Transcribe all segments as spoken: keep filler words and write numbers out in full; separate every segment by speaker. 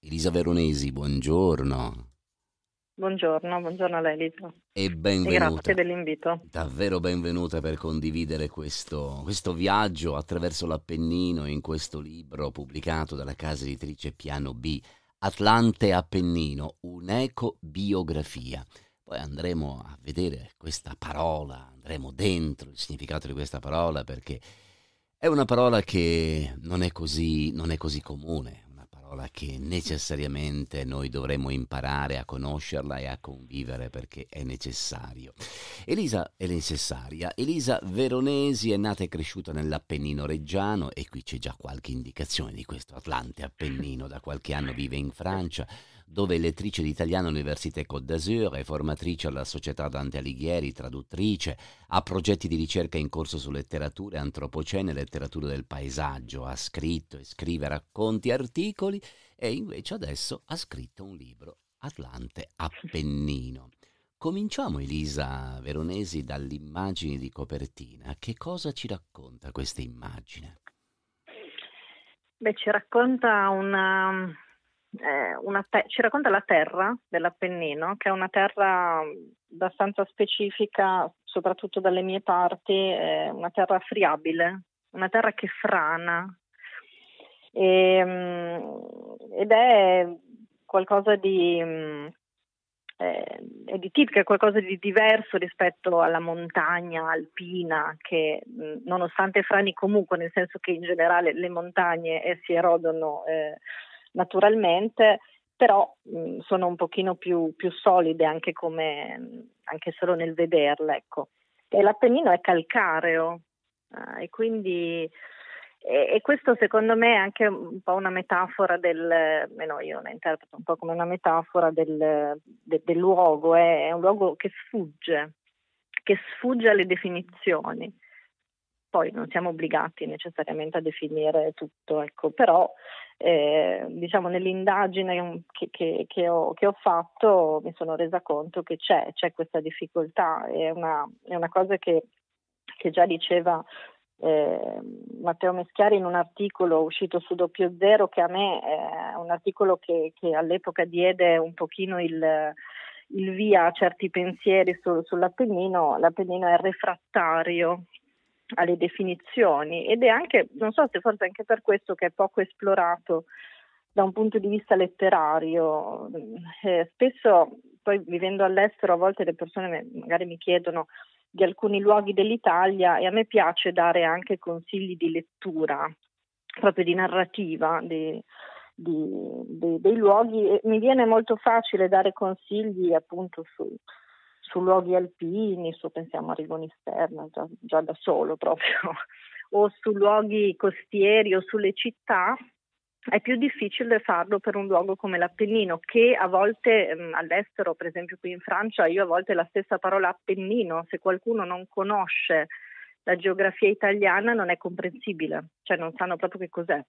Speaker 1: Elisa Veronesi, buongiorno
Speaker 2: Buongiorno, buongiorno a lei Lisa
Speaker 1: e
Speaker 2: e grazie
Speaker 1: benvenuta.
Speaker 2: dell'invito.
Speaker 1: Davvero benvenuta per condividere questo, questo viaggio attraverso l'Appennino in questo libro pubblicato dalla casa editrice Piano B, Atlante Appennino, un'ecobiografia. Poi andremo a vedere questa parola, andremo dentro il significato di questa parola perché è una parola che non è così, non è così comune, una parola che necessariamente noi dovremmo imparare a conoscerla e a convivere perché è necessario. Elisa è necessaria. Elisa Veronesi è nata e cresciuta nell'Appennino reggiano e qui c'è già qualche indicazione di questo Atlante Appennino. Da qualche anno vive in Francia, dove è lettrice di italiano all'Université Côte d'Azur, è formatrice alla Società Dante Alighieri, traduttrice, ha progetti di ricerca in corso su letteratura, antropocene e letteratura del paesaggio, ha scritto e scrive racconti, articoli e invece adesso ha scritto un libro, Atlante Appennino. Cominciamo, Elisa Veronesi, dalle immagini di copertina. Che cosa ci racconta questa immagine?
Speaker 2: Beh, ci racconta una, eh, una te- ci racconta la terra dell'Appennino, che è una terra abbastanza specifica, soprattutto dalle mie parti, è una terra friabile, una terra che frana. E, mm, ed è qualcosa di, mm, eh, è di tipico, è qualcosa di diverso rispetto alla montagna alpina che mh, nonostante frani comunque, nel senso che in generale le montagne eh, si erodono eh, naturalmente, però mh, sono un pochino più, più solide anche come anche solo nel vederle, ecco. E l'Appennino è calcareo eh, e quindi e, e questo secondo me è anche un po' una metafora del, almeno io la interpreto un po' come una metafora del, de- del luogo, è, è un luogo che sfugge, che sfugge alle definizioni. Poi non siamo obbligati necessariamente a definire tutto, ecco, però eh, diciamo nell'indagine che, che- che ho, che ho fatto mi sono resa conto che c'è, c'è questa difficoltà, è una, è una cosa che, che già diceva eh, Matteo Meschiari in un articolo uscito su Doppio Zero, che a me è un articolo che, che all'epoca diede un pochino il, il via a certi pensieri su- sull'Appennino. L'Appennino è refrattario alle definizioni ed è anche, non so se forse anche per questo che è poco esplorato da un punto di vista letterario. Eh, spesso poi vivendo all'estero a volte le persone magari mi chiedono di alcuni luoghi dell'Italia e a me piace dare anche consigli di lettura, proprio di narrativa di, di, di, dei luoghi e mi viene molto facile dare consigli appunto su, su luoghi alpini, su pensiamo a Rigonisterra, già, già da solo proprio, o su luoghi costieri o sulle città. È più difficile farlo per un luogo come l'Appennino, che a volte mh, all'estero, per esempio qui in Francia, io a volte la stessa parola Appennino, se qualcuno non conosce la geografia italiana non è comprensibile, cioè non sanno proprio che cos'è.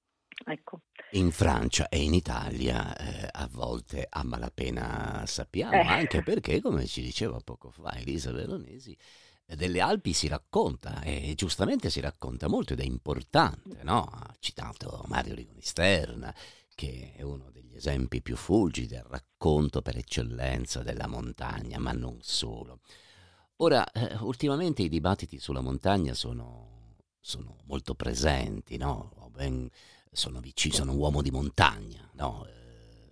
Speaker 2: Ecco.
Speaker 1: In Francia e in Italia eh, a volte a malapena sappiamo,
Speaker 2: Eh.
Speaker 1: anche perché, come ci diceva poco fa Elisa Veronesi, eh, delle Alpi si racconta e giustamente si racconta molto ed è importante, no? Ha citato Mario Rigonisterna, che è uno degli esempi più fulgidi del racconto per eccellenza della montagna, ma non solo. Ora, eh, ultimamente i dibattiti sulla montagna sono, sono molto presenti, no? Ho ben sono vicino, sono un uomo di montagna, no? Eh,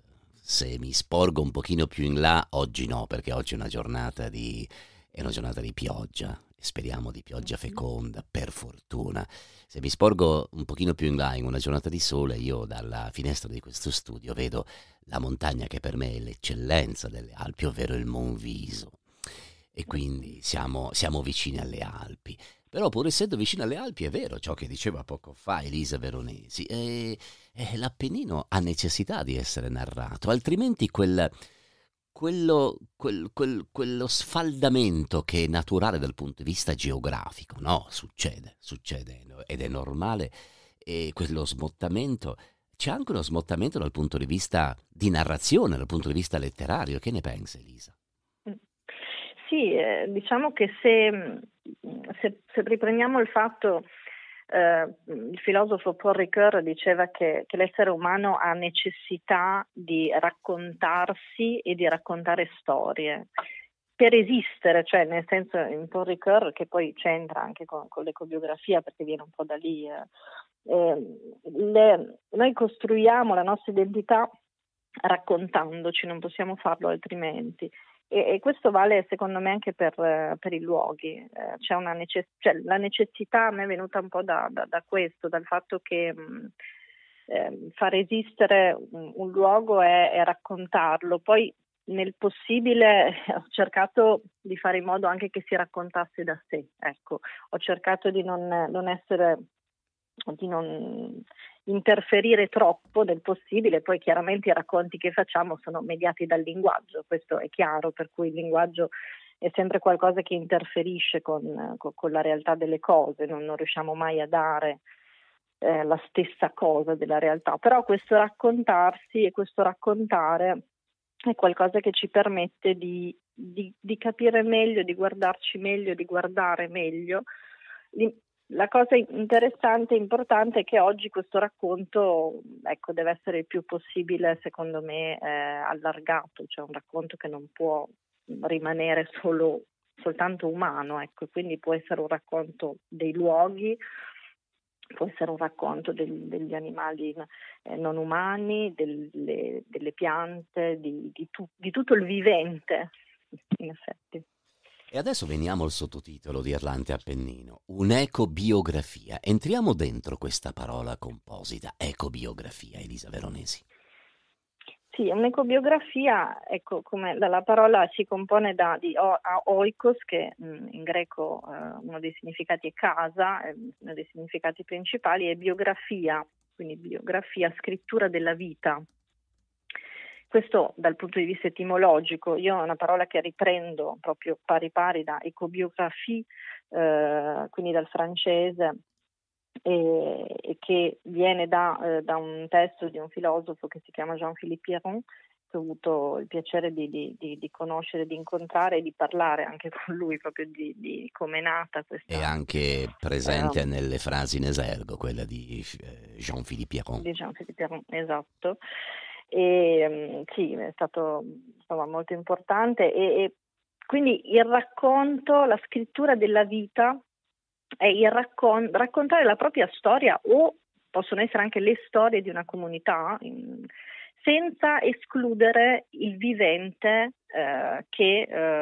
Speaker 1: Se mi sporgo un pochino più in là, oggi no, perché oggi è una giornata di, è una giornata di pioggia, e speriamo di pioggia feconda, per fortuna. Se mi sporgo un pochino più in là in una giornata di sole, io dalla finestra di questo studio vedo la montagna che per me è l'eccellenza delle Alpi, ovvero il Monviso. E quindi siamo, siamo vicini alle Alpi. Però pur essendo vicino alle Alpi è vero ciò che diceva poco fa Elisa Veronesi, e, e l'Appennino ha necessità di essere narrato, altrimenti quel, quello, quel- quel- quello sfaldamento che è naturale dal punto di vista geografico, no? Succede, succede no? Ed è normale, e quello smottamento, c'è anche uno smottamento dal punto di vista di narrazione, dal punto di vista letterario, che ne pensa Elisa?
Speaker 2: Sì, eh, diciamo che se, se, se riprendiamo il fatto eh, il filosofo Paul Ricoeur diceva che, che l'essere umano ha necessità di raccontarsi e di raccontare storie per esistere, cioè nel senso in Paul Ricoeur, che poi c'entra anche con, con l'ecobiografia perché viene un po' da lì, eh, eh, le, noi costruiamo la nostra identità raccontandoci, non possiamo farlo altrimenti. E, e questo vale secondo me anche per, eh, per i luoghi. Eh, c'è una necess- cioè, la necessità a me è venuta un po' da, da, da questo, dal fatto che mh, eh, far esistere un, un luogo è, è raccontarlo. Poi nel possibile ho cercato di fare in modo anche che si raccontasse da sé. Ecco, ho cercato di non, non essere di non interferire troppo nel possibile, poi chiaramente i racconti che facciamo sono mediati dal linguaggio, questo è chiaro, per cui il linguaggio è sempre qualcosa che interferisce con, con, con la realtà delle cose, non, non riusciamo mai a dare eh, la stessa cosa della realtà, però questo raccontarsi e questo raccontare è qualcosa che ci permette di, di, di capire meglio, di guardarci meglio, di guardare meglio. La cosa interessante e importante è che oggi questo racconto, ecco, deve essere il più possibile, secondo me, eh, allargato, cioè un racconto che non può rimanere solo soltanto umano, ecco, quindi può essere un racconto dei luoghi, può essere un racconto del, degli animali eh, non umani, delle, delle piante, di, di, tu, di tutto il vivente, in effetti.
Speaker 1: E adesso veniamo al sottotitolo di Erlante Appennino, un'ecobiografia. Entriamo dentro questa parola composita, ecobiografia, Elisa Veronesi.
Speaker 2: Sì, un'ecobiografia, ecco, come la, la parola si compone da di o, a oikos, che mh, in greco eh, uno dei significati è casa, eh, uno dei significati principali, e biografia, quindi biografia, scrittura della vita. Questo dal punto di vista etimologico, io ho una parola che riprendo proprio pari pari da ecobiographie, eh, quindi dal francese, e, e che viene da, eh, da un testo di un filosofo che si chiama Jean-Philippe Pierron, che ho avuto il piacere di, di, di, di conoscere, di incontrare e di parlare anche con lui proprio di, di come è nata questa.
Speaker 1: È anche presente
Speaker 2: ehm,
Speaker 1: nelle frasi in esergo, quella di eh, Jean-Philippe Pierron.
Speaker 2: Di Jean-Philippe Pierron, esatto. E, sì, è stato insomma, molto importante e, e quindi il racconto, la scrittura della vita è il raccon- raccontare la propria storia, o possono essere anche le storie di una comunità, in, senza escludere il vivente eh, che,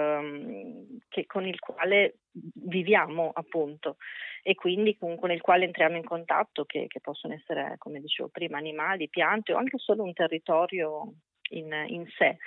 Speaker 2: ehm, che con il quale viviamo, appunto, e quindi con, con il quale entriamo in contatto, che, che possono essere, come dicevo prima, animali, piante o anche solo un territorio in, in sé.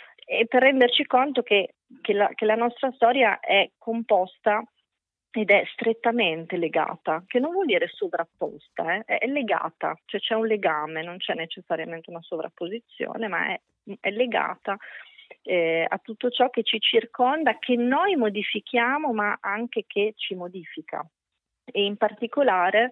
Speaker 2: E per renderci conto che, che, la, che la nostra storia è composta ed è strettamente legata, che non vuol dire sovrapposta, eh? È legata, cioè c'è un legame, non c'è necessariamente una sovrapposizione, ma è, è legata eh, a tutto ciò che ci circonda, che noi modifichiamo, ma anche che ci modifica. E in particolare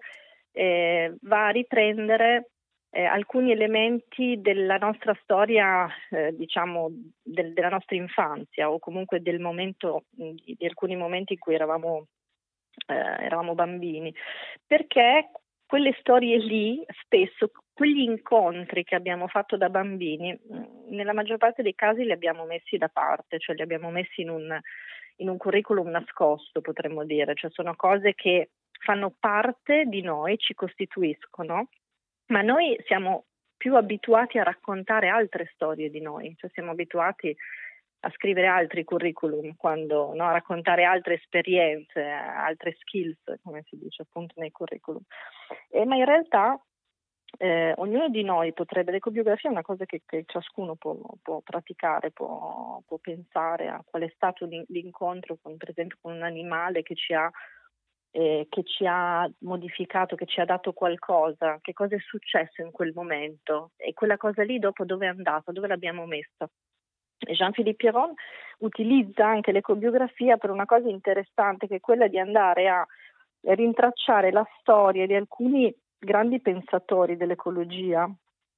Speaker 2: eh, va a riprendere eh, alcuni elementi della nostra storia, eh, diciamo, del, della nostra infanzia, o comunque del momento, di, di alcuni momenti in cui eravamo Eh, eravamo bambini, perché quelle storie lì, spesso quegli incontri che abbiamo fatto da bambini, nella maggior parte dei casi li abbiamo messi da parte, cioè li abbiamo messi in un, in un curriculum nascosto, potremmo dire, cioè sono cose che fanno parte di noi, ci costituiscono, ma noi siamo più abituati a raccontare altre storie di noi, cioè siamo abituati a scrivere altri curriculum, quando, no, a raccontare altre esperienze, altre skills, come si dice appunto nei curriculum. E, ma in realtà eh, ognuno di noi potrebbe, l'ecobiografia è una cosa che, che ciascuno può, può praticare, può, può pensare a qual è stato l'incontro con, per esempio, con un animale che ci ha eh, che ci ha modificato, che ci ha dato qualcosa, che cosa è successo in quel momento e quella cosa lì dopo dove è andata, dove l'abbiamo messa. Jean-Philippe Pierron utilizza anche l'ecobiografia per una cosa interessante, che è quella di andare a rintracciare la storia di alcuni grandi pensatori dell'ecologia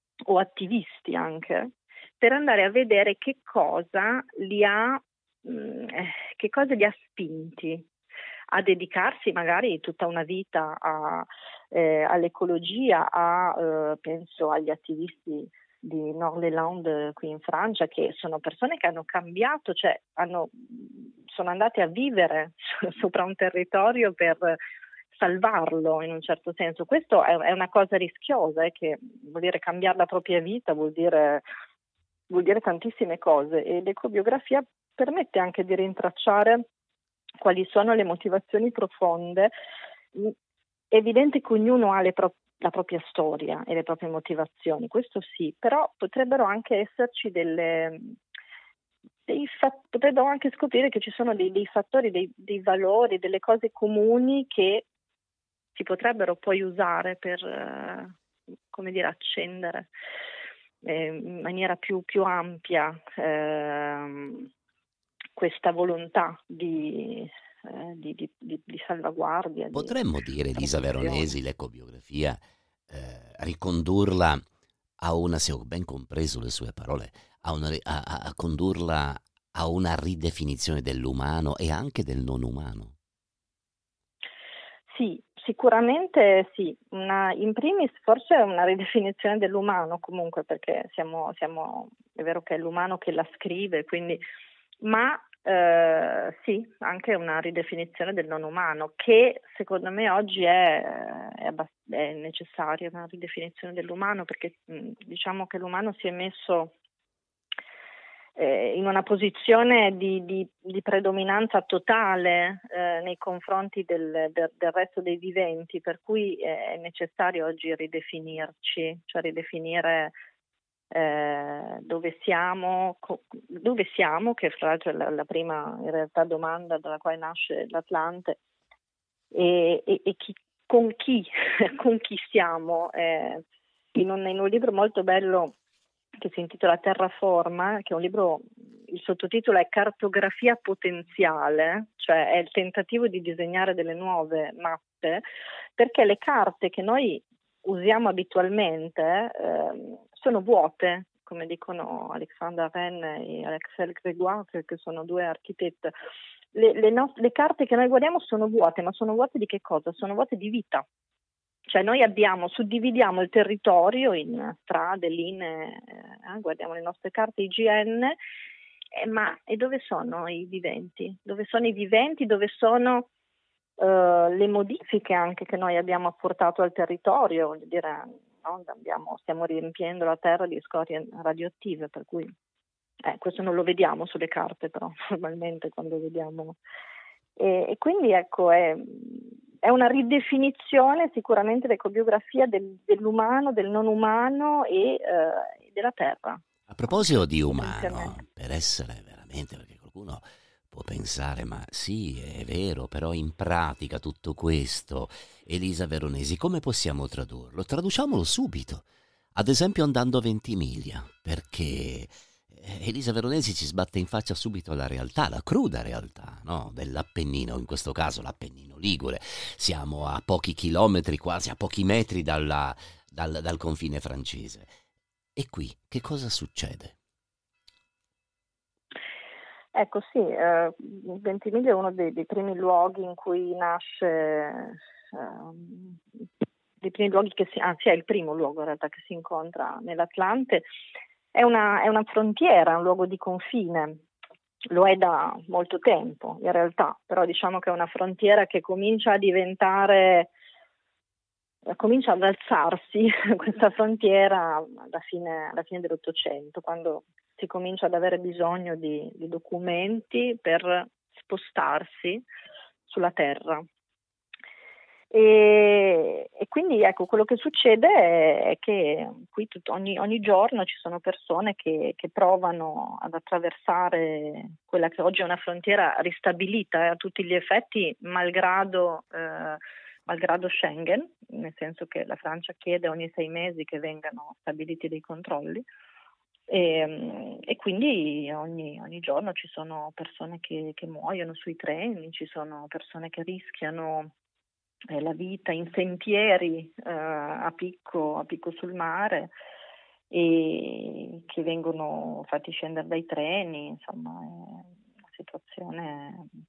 Speaker 2: o attivisti anche, per andare a vedere che cosa li ha, mh, che cosa li ha spinti a dedicarsi magari tutta una vita a, eh, all'ecologia, a, eh, penso agli attivisti di Nord-Land qui in Francia, che sono persone che hanno cambiato, cioè hanno, sono andate a vivere sopra un territorio per salvarlo in un certo senso. Questo è, è una cosa rischiosa, eh, che vuol dire cambiare la propria vita, vuol dire, vuol dire tantissime cose, e l'ecobiografia permette anche di rintracciare quali sono le motivazioni profonde. È evidente che ognuno ha le pro- la propria storia e le proprie motivazioni, questo sì, però potrebbero anche esserci delle... Dei fat- potrebbero anche scoprire che ci sono dei, dei fattori, dei, dei valori, delle cose comuni che si potrebbero poi usare per, eh, come dire, accendere eh, in maniera più, più ampia eh, questa volontà di, eh, di, di, di, di salvaguardia, di
Speaker 1: Potremmo dire, Elisa
Speaker 2: protezione.
Speaker 1: Veronesi, l'ecobiografia, eh, ricondurla a una, se ho ben compreso le sue parole, a, una, ri- a, a- a condurla a una ridefinizione dell'umano e anche del non umano.
Speaker 2: Sì, sicuramente sì. Una, in primis forse una ridefinizione dell'umano comunque, perché siamo, siamo, è vero che è l'umano che la scrive, quindi, ma eh, sì, anche una ridefinizione del non umano, che secondo me oggi è, è, abbast- è necessaria, una ridefinizione dell'umano, perché mh, diciamo che l'umano si è messo eh, in una posizione di, di, di predominanza totale eh, nei confronti del, del, del resto dei viventi, per cui è necessario oggi ridefinirci, cioè ridefinire eh, dove siamo, co- dove siamo, che fra l'altro è la, la prima in realtà domanda dalla quale nasce l'Atlante, e, e, e chi, con chi, con chi siamo. Eh, in, un, in un libro molto bello che si intitola Terraforma, che è un libro, il sottotitolo è Cartografia potenziale, cioè è il tentativo di disegnare delle nuove mappe, perché le carte che noi usiamo abitualmente eh, sono vuote, come dicono Alexandre Rennes e Axel Grégoire, che, che sono due architetti. Le, le, no- le carte che noi guardiamo sono vuote, ma sono vuote di che cosa? Sono vuote di vita. Cioè noi abbiamo, suddividiamo il territorio in strade, linee, eh, guardiamo le nostre carte I G N, eh, ma e dove sono i viventi? Dove sono i viventi? Dove sono eh, le modifiche anche che noi abbiamo apportato al territorio? Voglio dire, no? Abbiamo, stiamo riempiendo la terra di scorie radioattive, per cui eh, questo non lo vediamo sulle carte, però normalmente quando vediamo. E, e quindi ecco, è, è una ridefinizione sicuramente l'ecobiografia del, dell'umano, del non umano e eh, della terra,
Speaker 1: A
Speaker 2: anche
Speaker 1: proposito di
Speaker 2: potenzialmente.
Speaker 1: umano, per essere veramente, perché qualcuno può pensare, ma sì, è vero, però in pratica tutto questo, Elisa Veronesi, come possiamo tradurlo? Traduciamolo subito, ad esempio andando a Ventimiglia, perché eh, Elisa Veronesi ci sbatte in faccia subito la realtà, la cruda realtà, no? Dell'Appennino, in questo caso l'Appennino Ligure. Siamo a pochi chilometri, quasi a pochi metri dalla- dal, dal confine francese. E qui che cosa succede?
Speaker 2: Ecco sì, eh, Ventimiglia è uno dei, dei primi luoghi in cui nasce, eh, dei primi luoghi che si, anzi è il primo luogo in realtà che si incontra nell'Atlante, è una, è una frontiera, un luogo di confine, lo è da molto tempo in realtà, però diciamo che è una frontiera che comincia a diventare, comincia ad alzarsi questa frontiera alla fine, alla fine dell'Ottocento, quando si comincia ad avere bisogno di, di documenti per spostarsi sulla terra. E, e quindi ecco, quello che succede è, è che qui tutto, ogni, ogni giorno ci sono persone che, che provano ad attraversare quella che oggi è una frontiera ristabilita eh, a tutti gli effetti, malgrado, eh, malgrado Schengen, nel senso che la Francia chiede ogni sei mesi che vengano stabiliti dei controlli. E, e quindi ogni, ogni giorno ci sono persone che, che muoiono sui treni, ci sono persone che rischiano eh, la vita in sentieri eh, a picco, a picco sul mare e che vengono fatti scendere dai treni, insomma è una situazione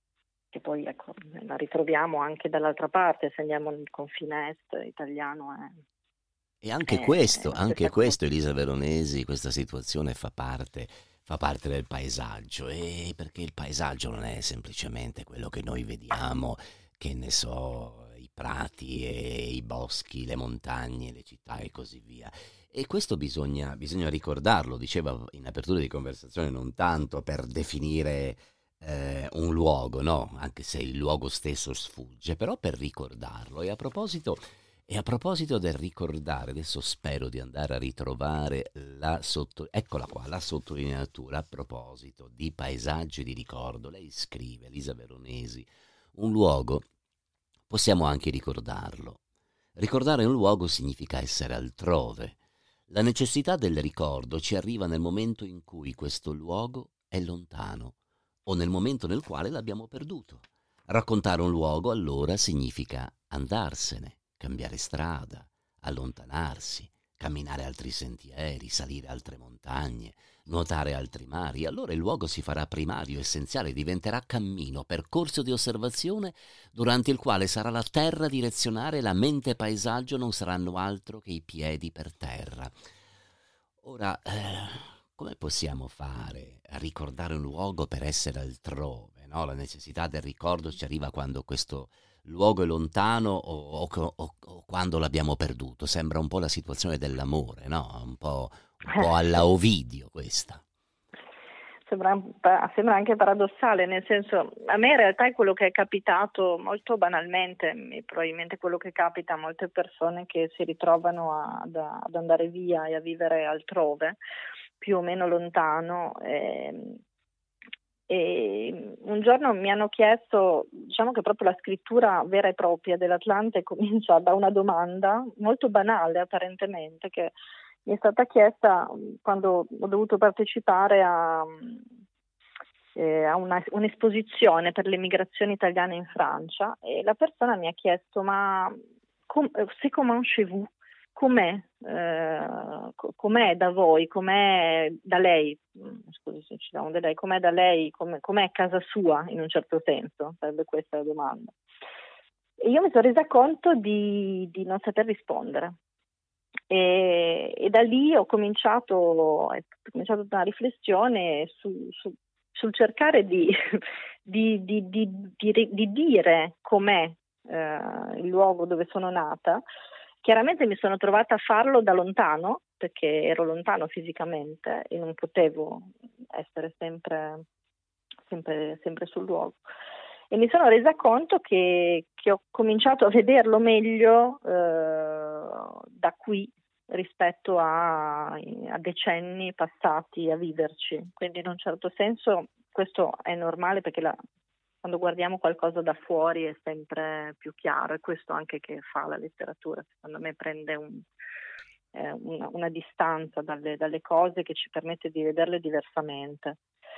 Speaker 2: che poi ecco, la ritroviamo anche dall'altra parte, se andiamo nel confine est italiano.
Speaker 1: E anche
Speaker 2: È, è
Speaker 1: questo,
Speaker 2: la
Speaker 1: anche
Speaker 2: stessa cosa.
Speaker 1: questo, Elisa Veronesi, questa situazione fa parte, fa parte del paesaggio, e perché il paesaggio non è semplicemente quello che noi vediamo, che ne so, i prati e i boschi, le montagne, le città e così via. E questo bisogna, bisogna ricordarlo, diceva in apertura di conversazione, non tanto per definire eh, un luogo, no? Anche se il luogo stesso sfugge, però per ricordarlo. E a proposito e a proposito del ricordare, adesso spero di andare a ritrovare la sotto, eccola qua, la sottolineatura a proposito di paesaggi di ricordo. Lei scrive, Elisa Veronesi, un luogo possiamo anche ricordarlo. Ricordare un luogo significa essere altrove. La necessità del ricordo ci arriva nel momento in cui questo luogo è lontano o nel momento nel quale l'abbiamo perduto. Raccontare un luogo allora significa andarsene, cambiare strada, allontanarsi, camminare altri sentieri, salire altre montagne, nuotare altri mari. Allora il luogo si farà primario, essenziale, diventerà cammino, percorso di osservazione durante il quale sarà la terra a direzionare, la mente e paesaggio non saranno altro che i piedi per terra. Ora, eh, come possiamo fare a ricordare un luogo per essere altrove, no? La necessità del ricordo ci arriva quando questo luogo è lontano o, o- o- o quando l'abbiamo perduto. Sembra un po' la situazione dell'amore, no? Un po', un po'
Speaker 2: Eh,
Speaker 1: alla
Speaker 2: sì.
Speaker 1: Ovidio questa.
Speaker 2: Sembra, un pa- sembra anche paradossale, nel senso, a me in realtà è quello che è capitato molto banalmente, e probabilmente quello che capita a molte persone che si ritrovano a- ad, ad andare via e a vivere altrove, più o meno lontano. ehm, E un giorno mi hanno chiesto, diciamo che proprio la scrittura vera e propria dell'Atlante comincia da una domanda molto banale apparentemente, che mi è stata chiesta quando ho dovuto partecipare a, eh, a una, un'esposizione per le migrazioni italiane in Francia, e la persona mi ha chiesto: ma com- c'est comment chez vous? Com'è, eh, co- com'è da voi, com'è da lei, mm, scusi se ci diamo da lei, com'è da lei, com'è, com'è casa sua in un certo senso, sarebbe questa la domanda. E io mi sono resa conto di, di non saper rispondere. E, e da lì ho cominciato, è cominciato una riflessione su, su- sul cercare di, di, di, di, di- di dire com'è eh, il luogo dove sono nata. Chiaramente mi sono trovata a farlo da lontano, perché ero lontano fisicamente e non potevo essere sempre, sempre, sempre sul luogo. E mi sono resa conto che, che ho cominciato a vederlo meglio eh, da qui rispetto a, a decenni passati a viverci. Quindi in un certo senso questo è normale, perché la, quando guardiamo qualcosa da fuori è sempre più chiaro, e questo anche che fa la letteratura, secondo me prende un, eh, una, una distanza dalle, dalle cose che ci permette di vederle diversamente.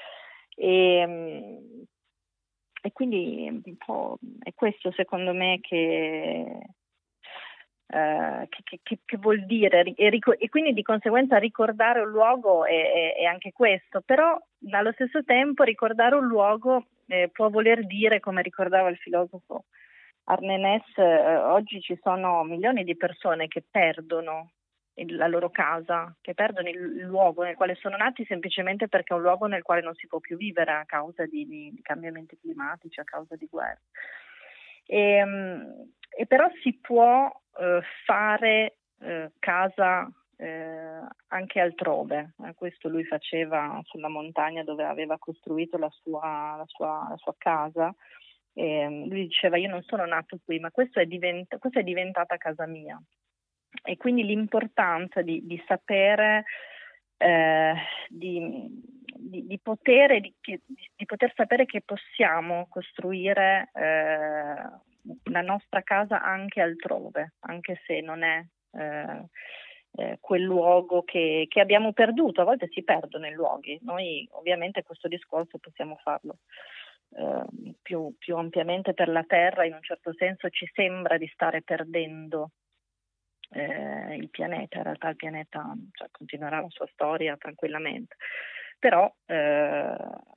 Speaker 2: E, e quindi un po' è questo secondo me che, eh, che, che- che- che vuol dire, e, ric- e quindi di conseguenza ricordare un luogo è, è- è anche questo, però allo stesso tempo ricordare un luogo eh, può voler dire, come ricordava il filosofo Armenès, eh, oggi ci sono milioni di persone che perdono il- la loro casa, che perdono il, il luogo nel quale sono nati, semplicemente perché è un luogo nel quale non si può più vivere a causa di, di- di cambiamenti climatici, a causa di guerre. E, mm, e però si può eh, fare eh, casa eh, anche altrove. Eh, questo lui faceva sulla montagna dove aveva costruito la sua, la sua, la sua casa. E lui diceva: io non sono nato qui, ma questo è divent- questa è diventata casa mia. E quindi l'importanza di, di sapere, eh, di, di, di, potere, di, di poter sapere che possiamo costruire eh, la nostra casa anche altrove, anche se non è eh, eh, quel luogo che, che abbiamo perduto. A volte si perdono i luoghi. Noi ovviamente questo discorso possiamo farlo eh, più, più ampiamente per la Terra. In un certo senso ci sembra di stare perdendo eh, il pianeta. In realtà il pianeta, cioè, continuerà la sua storia tranquillamente, però eh,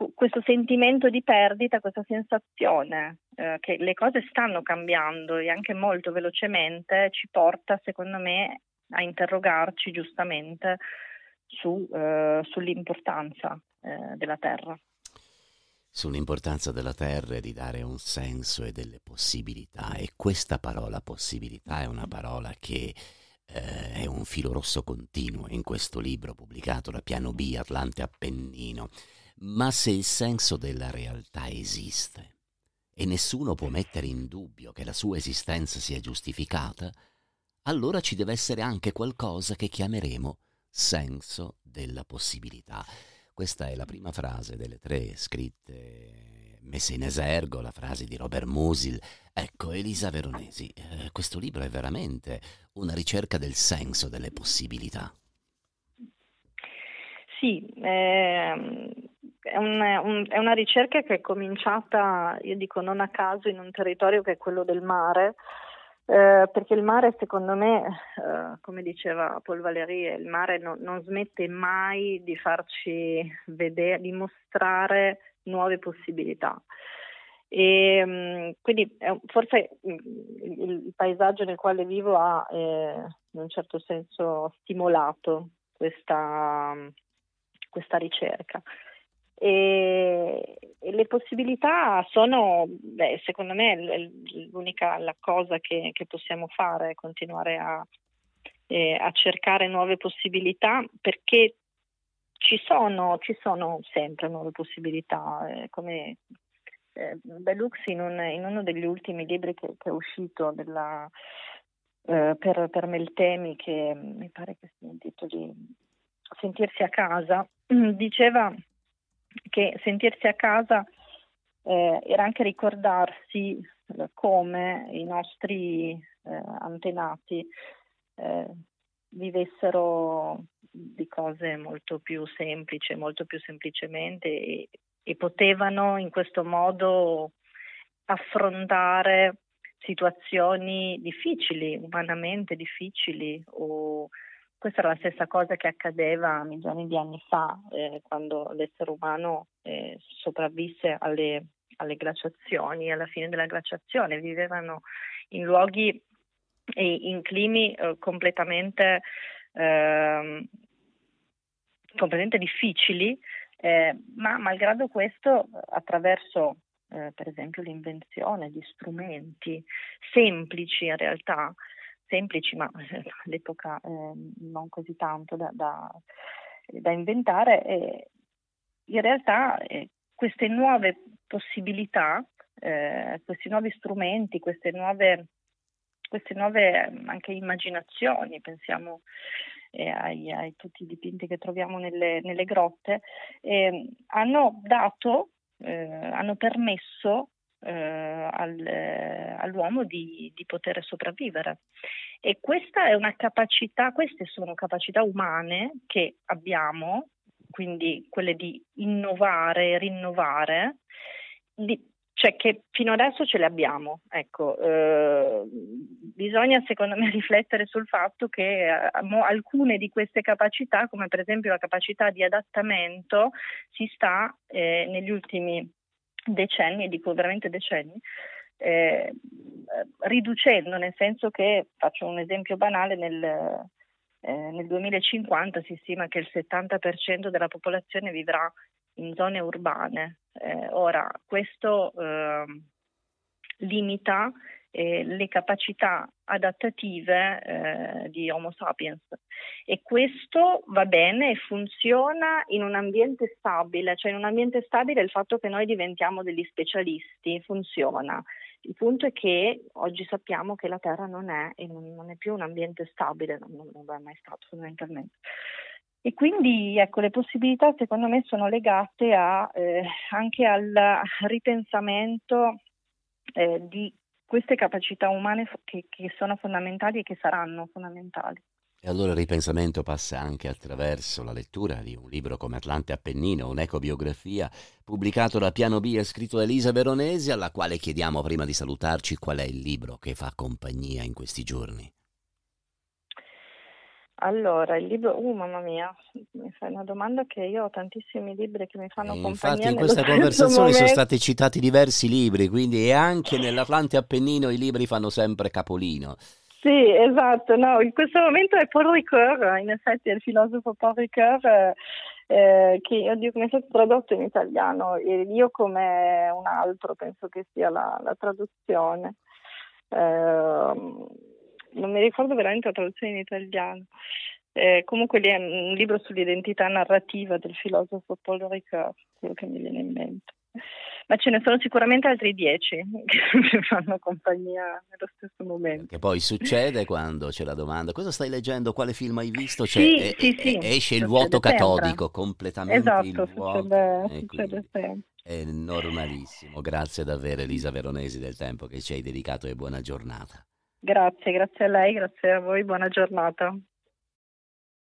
Speaker 2: questo sentimento di perdita, questa sensazione eh, che le cose stanno cambiando e anche molto velocemente, ci porta, secondo me, a interrogarci giustamente su, eh, sull'importanza eh, della Terra.
Speaker 1: Sull'importanza della Terra e di dare un senso e delle possibilità, e questa parola possibilità è una parola che eh, è un filo rosso continuo in questo libro pubblicato da Piano B, Atlante Appennino. Ma se il senso della realtà esiste e nessuno può mettere in dubbio che la sua esistenza sia giustificata, allora ci deve essere anche qualcosa che chiameremo senso della possibilità. Questa è la prima frase delle tre scritte, messe in esergo, la frase di Robert Musil. Ecco, Elisa Veronesi, eh, questo libro è veramente una ricerca del senso delle possibilità.
Speaker 2: Sì, ehm, è, un, un, è una ricerca che è cominciata, io dico non a caso, in un territorio che è quello del mare, eh, perché il mare, secondo me, eh, come diceva Paul Valéry, il mare no, non smette mai di farci vedere, di mostrare nuove possibilità. E mh, quindi è, forse il, il paesaggio nel quale vivo ha, eh, in un certo senso, stimolato questa, questa ricerca. E, e le possibilità sono, beh, secondo me, l'unica la cosa che, che possiamo fare è continuare a, eh, a cercare nuove possibilità, perché ci sono, ci sono sempre nuove possibilità, eh, come eh, Bellux in, un, in uno degli ultimi libri che, che è uscito della, eh, per, per Meltemi, che mi pare che si intitoli Sentirsi a casa, diceva che sentirsi a casa eh, era anche ricordarsi eh, come i nostri eh, antenati eh, vivessero di cose molto più semplici, molto più semplicemente e, e potevano in questo modo affrontare situazioni difficili, umanamente difficili. O questa era la stessa cosa che accadeva milioni di anni fa, eh, quando l'essere umano eh, sopravvisse alle, alle glaciazioni, alla fine della glaciazione. Vivevano in luoghi e in climi eh, completamente, eh, completamente difficili, eh, ma malgrado questo, attraverso eh, per esempio l'invenzione di strumenti semplici in realtà, semplici ma all'epoca eh, non così tanto da, da, da inventare, eh, in realtà eh, queste nuove possibilità, eh, questi nuovi strumenti, queste nuove, queste nuove anche immaginazioni, pensiamo eh, ai, ai tutti i dipinti che troviamo nelle, nelle grotte, eh, hanno dato, eh, hanno permesso Eh, al, eh, all'uomo di, di poter sopravvivere. E questa è una capacità, queste sono capacità umane che abbiamo, quindi quelle di innovare, rinnovare, di, cioè che fino adesso ce le abbiamo. Ecco, eh, bisogna secondo me riflettere sul fatto che eh, mo, alcune di queste capacità, come per esempio la capacità di adattamento, si sta eh, negli ultimi decenni, e dico veramente decenni, eh, riducendo, nel senso che, faccio un esempio banale, nel, eh, nel duemilacinquanta si stima che il settanta per cento della popolazione vivrà in zone urbane. Eh, ora, questo eh, limita eh, le capacità adattative eh, di Homo sapiens, e questo va bene e funziona in un ambiente stabile, cioè in un ambiente stabile il fatto che noi diventiamo degli specialisti funziona. Il punto è che oggi sappiamo che la Terra non è e non, non è più un ambiente stabile, non, non lo è mai stato fondamentalmente. E quindi ecco, le possibilità secondo me sono legate a, eh, anche al ripensamento eh, di queste capacità umane che, che sono fondamentali e che saranno fondamentali.
Speaker 1: E allora il ripensamento passa anche attraverso la lettura di un libro come Atlante Appennino, un'ecobiografia pubblicato da Piano B e scritto da Elisa Veronesi, alla quale chiediamo, prima di salutarci, qual è il libro che fa compagnia in questi giorni.
Speaker 2: Allora, il libro, uh, mamma mia, mi fai una domanda che io ho tantissimi libri che mi fanno
Speaker 1: E infatti
Speaker 2: compagnia
Speaker 1: in
Speaker 2: nello
Speaker 1: questa
Speaker 2: stesso
Speaker 1: conversazione sono
Speaker 2: momento.
Speaker 1: stati citati diversi libri, quindi e anche nell'Atlante Appennino i libri fanno sempre capolino.
Speaker 2: Sì, esatto, no, in questo momento è Paul Ricoeur, in effetti è il filosofo Paul Ricoeur, eh, eh, che oddio, come è stato tradotto in italiano, e io come un altro penso che sia la, la traduzione. Ehm, non mi ricordo veramente la traduzione in italiano. Eh, comunque lì è un libro sull'identità narrativa del filosofo Paul Ricoeur, quello che mi viene in mente. Ma ce ne sono sicuramente altri dieci che mi fanno compagnia nello stesso momento.
Speaker 1: Perché poi succede quando c'è la domanda cosa stai leggendo, quale film hai visto, c'è,
Speaker 2: Sì,
Speaker 1: e- e-
Speaker 2: sì,
Speaker 1: e-
Speaker 2: sì,
Speaker 1: esce il vuoto
Speaker 2: succede sempre.
Speaker 1: catodico, completamente il
Speaker 2: Esatto,
Speaker 1: vuoto,
Speaker 2: succede,
Speaker 1: e
Speaker 2: succede
Speaker 1: quindi
Speaker 2: sempre.
Speaker 1: è normalissimo. Grazie davvero Elisa Veronesi del tempo che ci hai dedicato e buona giornata.
Speaker 2: Grazie, grazie a lei, grazie a voi, buona giornata.